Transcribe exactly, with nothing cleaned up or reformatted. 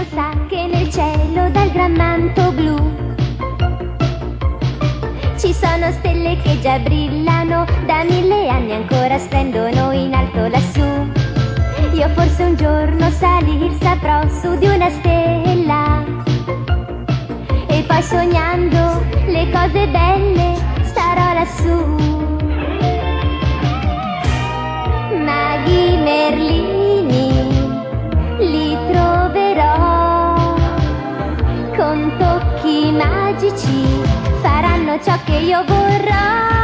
non sa che nel cielo dal gran manto blu ci sono stelle che già brillano, da mille anni ancora splendono in alto lassù. Io forse un giorno salir saprò su di una stella e poi sognando le cose belle starò lassù. Maghi Merlini li troverò, con tocchi magici faranno ciò che io vorrò.